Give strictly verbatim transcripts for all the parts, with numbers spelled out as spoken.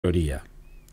mayoría,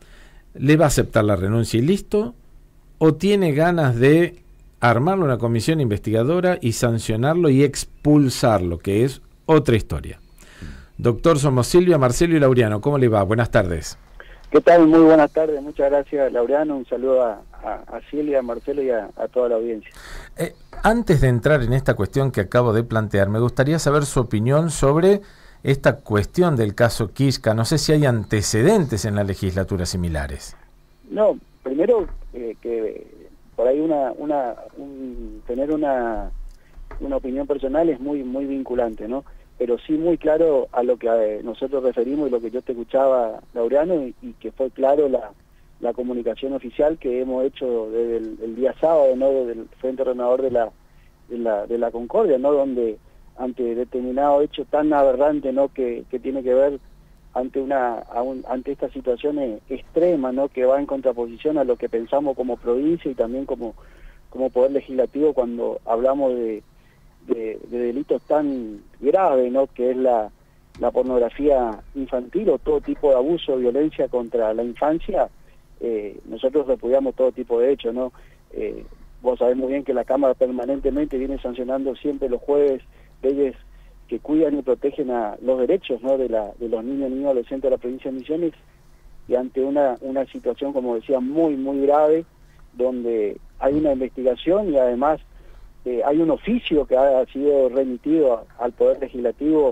¿le va a aceptar la renuncia y listo? ¿O tiene ganas de armarle una comisión investigadora y sancionarlo y expulsarlo, que es otra historia? Doctor, somos Silvia, Marcelo y Laureano. ¿Cómo le va? Buenas tardes. ¿Qué tal? Muy buenas tardes. Muchas gracias, Laureano. Un saludo a, a, a Silvia, a Marcelo y a, a toda la audiencia. Eh, antes de entrar en esta cuestión que acabo de plantear, me gustaría saber su opinión sobre esta cuestión del caso Kiska. No sé si hay antecedentes en la legislatura similares. No, primero eh, que por ahí una, una un, tener una, una opinión personal es muy, muy vinculante, ¿no? Pero sí muy claro a lo que eh, nosotros referimos y lo que yo te escuchaba, Laureano, y, y que fue claro la, la comunicación oficial que hemos hecho desde el, el día sábado, ¿no? Desde el Frente Renovador de la, de la, de la Concordia, ¿no? Donde ante determinado hecho tan aberrante, ¿no? Que, que tiene que ver ante una un, ante esta situación extrema, ¿no? Que va en contraposición a lo que pensamos como provincia y también como, como poder legislativo cuando hablamos de De, de delitos tan graves, ¿no? Que es la, la pornografía infantil o todo tipo de abuso o violencia contra la infancia. eh, nosotros repudiamos todo tipo de hechos, ¿no? Eh, vos sabés muy bien que la Cámara permanentemente viene sancionando siempre los jueves leyes que cuidan y protegen a los derechos, ¿no? de, la, de los niños y niños adolescentes de la provincia de Misiones, y ante una, una situación, como decía, muy, muy grave, donde hay una investigación y además Eh, hay un oficio que ha sido remitido a, al Poder Legislativo,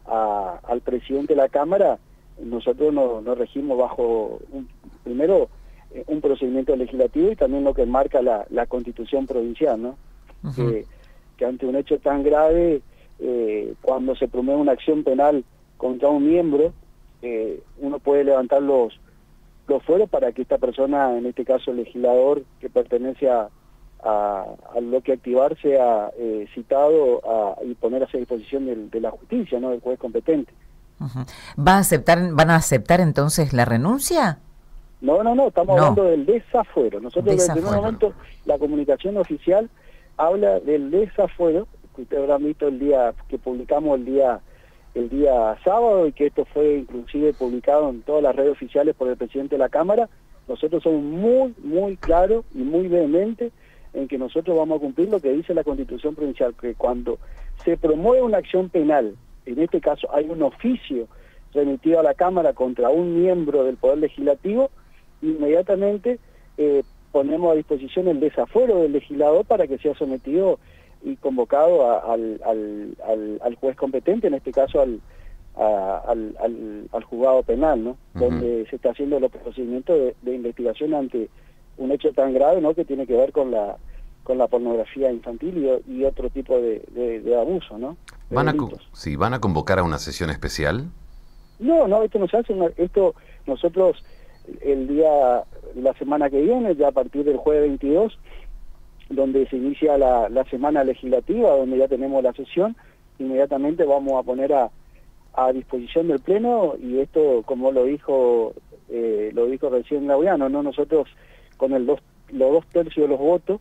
a, al presidente de la Cámara. Nosotros nos no regimos bajo, un, primero, eh, un procedimiento legislativo y también lo que marca la, la Constitución provincial, ¿no? Uh-huh. que, que ante un hecho tan grave, eh, cuando se promueve una acción penal contra un miembro, eh, uno puede levantar los, los fueros para que esta persona, en este caso el legislador que pertenece a A, a lo que activar sea eh, citado a, y poner a disposición del, de la justicia, ¿no? Del juez competente. Uh-huh. ¿Va a aceptar, ¿Van a aceptar entonces la renuncia? No, no, no, estamos no. hablando del desafuero. Nosotros desafuero. desde el primer momento la comunicación oficial habla del desafuero, que ustedes habrán visto el día que publicamos el día el día sábado y que esto fue inclusive publicado en todas las redes oficiales por el presidente de la Cámara. Nosotros somos muy, muy claros y muy vehementes en que nosotros vamos a cumplir lo que dice la Constitución provincial, que cuando se promueve una acción penal, en este caso hay un oficio remitido a la Cámara contra un miembro del Poder Legislativo, inmediatamente eh, ponemos a disposición el desafuero del legislador para que sea sometido y convocado a, al, al, al, al juez competente, en este caso al, a, al, al, al juzgado penal, ¿no? Uh-huh. Donde se está haciendo los procedimientos de, de investigación ante un hecho tan grave, ¿no? Que tiene que ver con la con la pornografía infantil y, y otro tipo de, de, de abuso, ¿no? De ¿Van a, sí, ¿Van a convocar a una sesión especial? No, no, esto no se hace, una, esto nosotros el día, la semana que viene, ya a partir del jueves veintidós, donde se inicia la, la semana legislativa, donde ya tenemos la sesión, inmediatamente vamos a poner a, a disposición del Pleno, y esto, como lo dijo eh, lo dijo recién Laureano, ¿no? Nosotros con el dos, los dos tercios de los votos,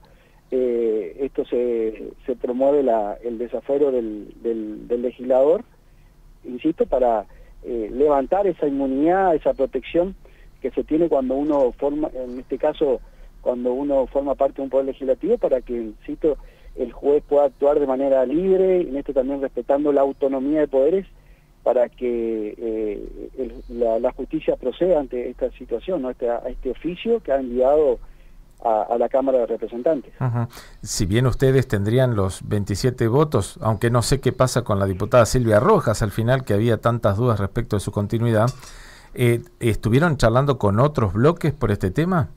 eh, esto se, se promueve la, el desafuero del, del, del legislador, insisto, para eh, levantar esa inmunidad, esa protección que se tiene cuando uno forma, en este caso, cuando uno forma parte de un poder legislativo, para que, insisto, el juez pueda actuar de manera libre, y en esto también respetando la autonomía de poderes, para que eh, el, la, la justicia proceda ante esta situación, ¿no? Este, a este oficio que ha enviado a, a la Cámara de Representantes. Uh-huh. Si bien ustedes tendrían los veintisiete votos, aunque no sé qué pasa con la diputada Silvia Rojas al final, que había tantas dudas respecto de su continuidad, eh, ¿estuvieron charlando con otros bloques por este tema?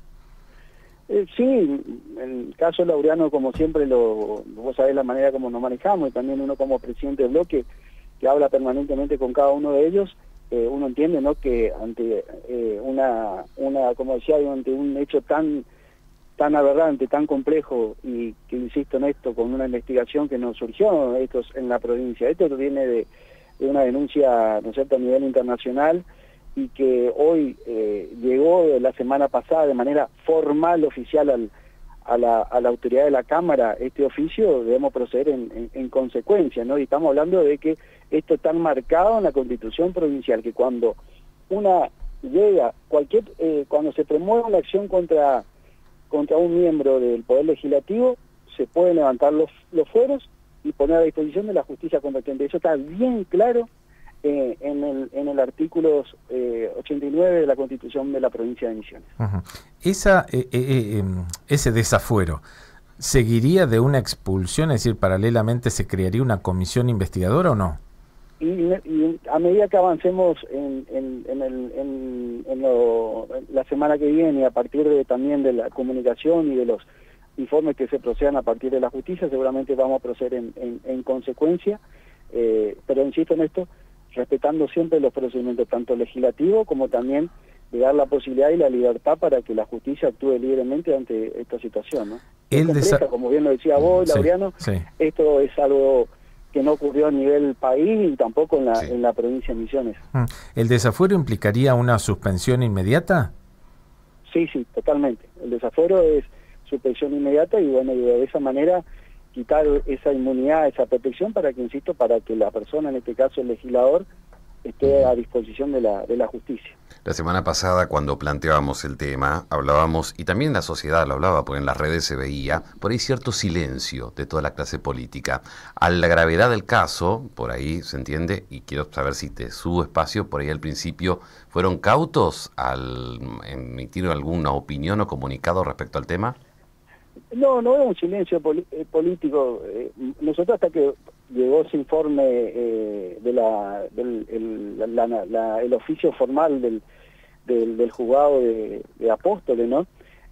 Eh, sí, en el caso Laureano, como siempre, lo, vos sabés la manera como nos manejamos, y también uno como presidente del bloque, que habla permanentemente con cada uno de ellos, eh, uno entiende, ¿no? Que ante eh, una, una, como decía, ante un hecho tan tan aberrante, tan complejo, y que insisto en esto, con una investigación que nos surgió esto en la provincia, esto viene de, de una denuncia, ¿no es cierto?, a nivel internacional, y que hoy eh, llegó la semana pasada de manera formal, oficial, al, a, la, a la autoridad de la Cámara, este oficio, debemos proceder en, en, en consecuencia, ¿no? Y estamos hablando de que esto está marcado en la Constitución provincial, que cuando una llega cualquier eh, cuando se promueve una acción contra contra un miembro del Poder Legislativo, se pueden levantar los, los fueros y poner a disposición de la justicia competente. Eso está bien claro eh, en, el, en el artículo eh, ochenta y nueve de la Constitución de la provincia de Misiones. Uh-huh. Esa, eh, eh, eh, ese desafuero, ¿seguiría de una expulsión? Es decir, paralelamente se crearía una comisión investigadora o no? Y, y a medida que avancemos en, en, en, el, en, en, lo, en la semana que viene, a partir de también de la comunicación y de los informes que se procedan a partir de la justicia, seguramente vamos a proceder en, en, en consecuencia, eh, pero insisto en esto, respetando siempre los procedimientos tanto legislativos como también de dar la posibilidad y la libertad para que la justicia actúe libremente ante esta situación, ¿no? Es compleja, como bien lo decía vos, sí, Laureano, sí. Esto es algo que no ocurrió a nivel país y tampoco en la, sí. en la provincia de Misiones. ¿El desafuero implicaría una suspensión inmediata? Sí, sí, totalmente. El desafuero es suspensión inmediata y bueno, y de esa manera quitar esa inmunidad, esa protección para que, insisto, para que la persona, en este caso el legislador, esté a disposición de la, de la justicia. La semana pasada, cuando planteábamos el tema, hablábamos, y también la sociedad lo hablaba, porque en las redes se veía, por ahí cierto silencio de toda la clase política. A la gravedad del caso, por ahí se entiende, y quiero saber si te subo espacio, por ahí al principio, ¿fueron cautos al emitir alguna opinión o comunicado respecto al tema? No, no era un silencio poli eh, político. Eh, nosotros hasta que llegó ese informe eh, de la, del el, la, la, la, el oficio formal del, del, del juzgado de, de Apóstoles, ¿no?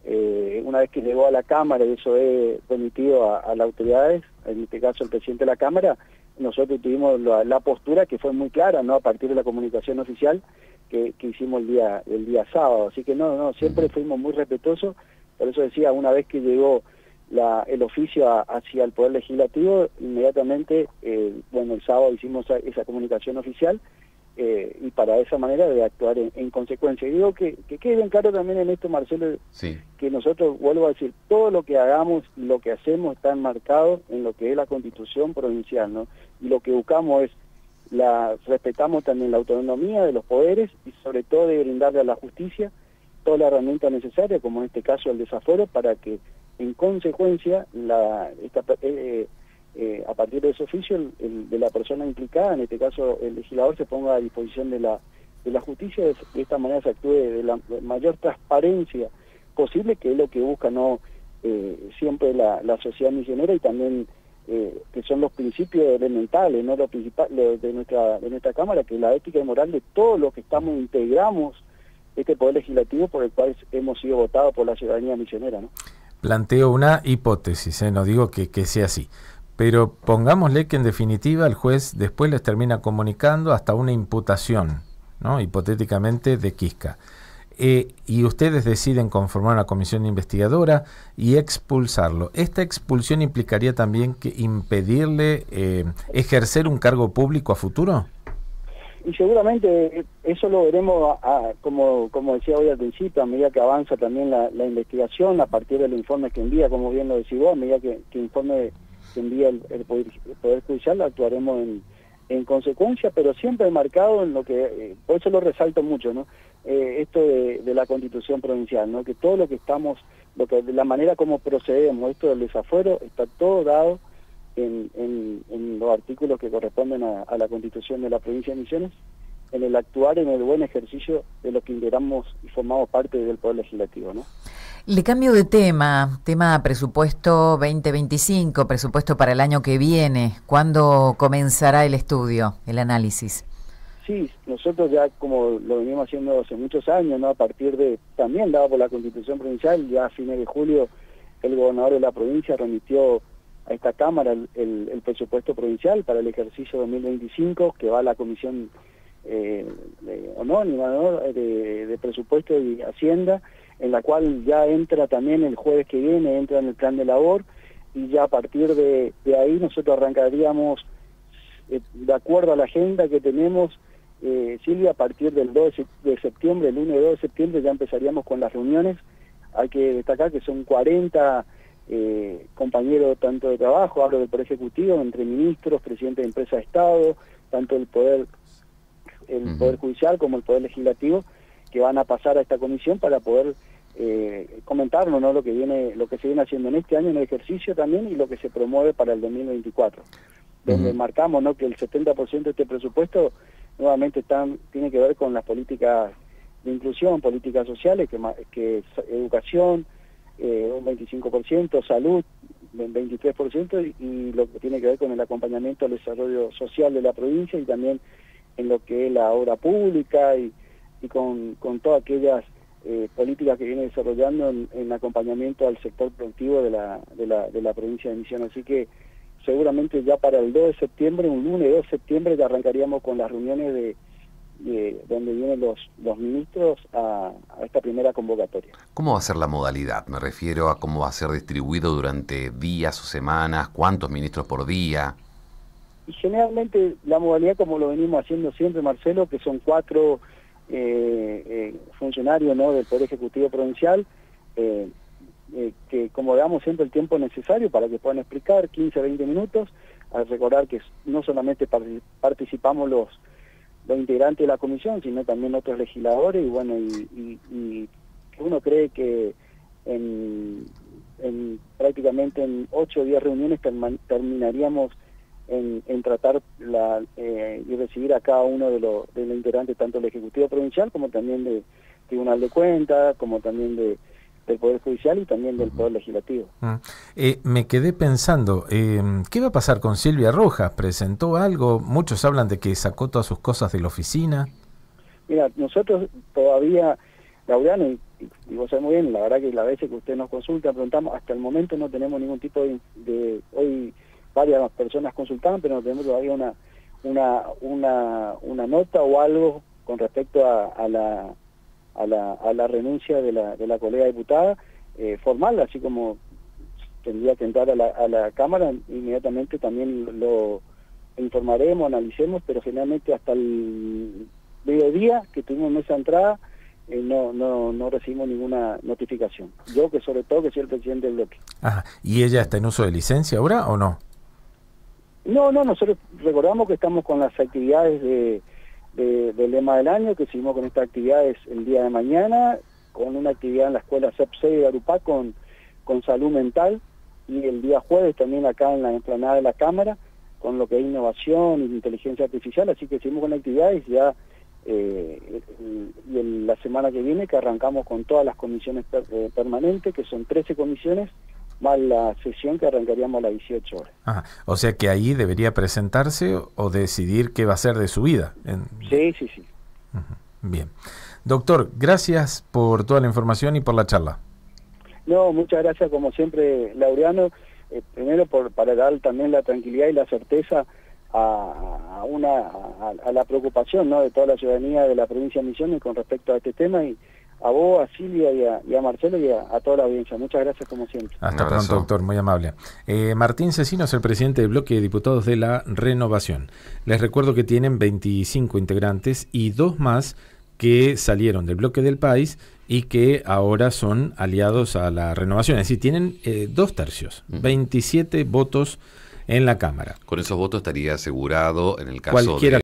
Eh, una vez que llegó a la Cámara y eso es remitido a, a las autoridades, en este caso el presidente de la Cámara, nosotros tuvimos la, la postura que fue muy clara, ¿no? A partir de la comunicación oficial que, que hicimos el día, el día sábado. Así que no, no, siempre fuimos muy respetuosos. Por eso decía, una vez que llegó la, el oficio a, hacia el Poder Legislativo, inmediatamente, eh, bueno, el sábado hicimos esa, esa comunicación oficial eh, y para esa manera de actuar en, en consecuencia. Y digo que, que quede bien claro también en esto, Marcelo, sí. que nosotros, vuelvo a decir, todo lo que hagamos, lo que hacemos está enmarcado en lo que es la Constitución provincial, ¿no? Y lo que buscamos es, la respetamos también la autonomía de los poderes y sobre todo de brindarle a la justicia toda la herramienta necesaria, como en este caso el desafuero, para que en consecuencia la, esta, eh, eh, a partir de ese oficio el, el, de la persona implicada, en este caso el legislador, se ponga a disposición de la, de la justicia, de, de esta manera se actúe de la mayor transparencia posible, que es lo que busca no eh, siempre la, la sociedad misionera y también eh, que son los principios elementales, no los principales de nuestra, de nuestra Cámara, que es la ética y moral de todos los que estamos, integramos este Poder Legislativo por el cual hemos sido votados por la ciudadanía misionera, ¿no? Planteo una hipótesis, ¿eh? No digo que, que sea así, pero pongámosle que en definitiva el juez después les termina comunicando hasta una imputación, ¿no? Hipotéticamente de Quisca. Eh, y ustedes deciden conformar una comisión investigadora y expulsarlo. ¿Esta expulsión implicaría también que impedirle eh, ejercer un cargo público a futuro? Y seguramente eso lo veremos, a, a, como, como decía hoy al principio, a medida que avanza también la, la investigación, a partir del informe que envía, como bien lo decís vos, a medida que, que informe que envía el, el, poder, el Poder Judicial, actuaremos en, en consecuencia, pero siempre marcado en lo que, eh, por eso lo resalto mucho, ¿no? Eh, esto de, de la Constitución provincial, ¿no? Que todo lo que estamos, lo que de la manera como procedemos, esto del desafuero, está todo dado En, en, en los artículos que corresponden a, a la Constitución de la provincia de Misiones, en el actuar, en el buen ejercicio de los que integramos y formamos parte del Poder Legislativo, ¿no? Le cambio de tema, tema presupuesto veinte veinticinco, presupuesto para el año que viene. ¿Cuándo comenzará el estudio, el análisis? Sí, nosotros ya como lo venimos haciendo hace muchos años, ¿no? A partir de, también dado por la Constitución provincial, ya a fines de julio el gobernador de la provincia remitió a esta Cámara el, el, el presupuesto provincial para el ejercicio dos mil veinticinco, que va a la Comisión eh, de, Anónima, ¿no? de, de Presupuesto y Hacienda, en la cual ya entra también el jueves que viene, entra en el plan de labor, y ya a partir de, de ahí nosotros arrancaríamos, eh, de acuerdo a la agenda que tenemos, eh, Silvia, a partir del dos de septiembre, el lunes dos de septiembre, ya empezaríamos con las reuniones. Hay que destacar que son cuarenta Eh, compañeros tanto de trabajo, hablo del Poder Ejecutivo, entre ministros, presidentes de empresas de Estado, tanto el Poder el uh-huh. Poder Judicial como el Poder Legislativo, que van a pasar a esta comisión para poder eh, comentarnos, ¿no?, lo que viene, lo que se viene haciendo en este año en el ejercicio también y lo que se promueve para el dos mil veinticuatro, donde uh-huh. marcamos, ¿no?, que el setenta por ciento de este presupuesto nuevamente están, tiene que ver con las políticas de inclusión, políticas sociales, que, que es educación, eh, un veinticinco por ciento, salud, veintitrés por ciento, y, y lo que tiene que ver con el acompañamiento al desarrollo social de la provincia y también en lo que es la obra pública y, y con, con todas aquellas eh, políticas que viene desarrollando en, en acompañamiento al sector productivo de la, de la, de la provincia de Misiones. Así que seguramente ya para el dos de septiembre, un lunes dos de septiembre, ya arrancaríamos con las reuniones de, de donde vienen los, los ministros a, a esta primera convocatoria. ¿Cómo va a ser la modalidad? Me refiero a cómo va a ser distribuido durante días o semanas, cuántos ministros por día. Y generalmente la modalidad, como lo venimos haciendo siempre, Marcelo, que son cuatro eh, eh, funcionarios, ¿no?, del Poder Ejecutivo Provincial, eh, eh, que como damos siempre el tiempo necesario para que puedan explicar, quince a veinte minutos, al recordar que no solamente participamos los, los integrantes de la comisión, sino también otros legisladores, y bueno, y, y, y uno cree que en, en prácticamente en ocho o diez reuniones term, terminaríamos En, en tratar la, eh, y recibir a cada uno de los, de los integrantes, tanto del Ejecutivo Provincial como también del Tribunal de Cuentas, como también de, del Poder Judicial y también del Poder Legislativo. Uh, eh, me quedé pensando, eh, ¿qué va a pasar con Silvia Rojas? ¿Presentó algo? Muchos hablan de que sacó todas sus cosas de la oficina. Mira, nosotros todavía, Laureano, y, y vos sabés muy bien, la verdad que las veces que usted nos consulta, preguntamos, hasta el momento no tenemos ningún tipo de... de hoy varias personas consultaban, pero no tenemos todavía una una una una nota o algo con respecto a, a la a la a la renuncia de la de la colega diputada eh, formal, así como tendría que entrar a la a la Cámara, inmediatamente también lo informaremos, analicemos, pero generalmente hasta el mediodía que tuvimos esa entrada eh, no no no recibimos ninguna notificación. Yo que sobre todo que soy el presidente del bloque. Ajá. ¿Y ella está en uso de licencia ahora o no? No, no, nosotros recordamos que estamos con las actividades de, de, del lema del año, que seguimos con estas actividades el día de mañana, con una actividad en la escuela C E P seis de Arupá con, con salud mental, y el día jueves también acá en la explanada de la Cámara, con lo que es innovación y inteligencia artificial, así que seguimos con actividades ya, eh, y en la semana que viene que arrancamos con todas las comisiones per, eh, permanentes, que son trece comisiones, más la sesión que arrancaríamos a las dieciocho horas. Ajá. O sea que ahí debería presentarse o decidir qué va a ser de su vida. En... Sí, sí, sí. Uh-huh. Bien. Doctor, gracias por toda la información y por la charla. No, muchas gracias como siempre, Laureano, eh, primero por para dar también la tranquilidad y la certeza a, a una a, a la preocupación, ¿no?, de toda la ciudadanía de la provincia de Misiones con respecto a este tema, y a vos, a Silvia y a, y a Marcelo y a, a toda la audiencia. Muchas gracias como siempre. Hasta pronto, doctor, muy amable. Eh, Martín Cecino es el presidente del bloque de diputados de la Renovación. Les recuerdo que tienen veinticinco integrantes y dos más que salieron del bloque del país y que ahora son aliados a la Renovación. Es decir, tienen eh, dos tercios, uh-huh. veintisiete votos en la Cámara. Con esos votos estaría asegurado en el caso Cualquiera de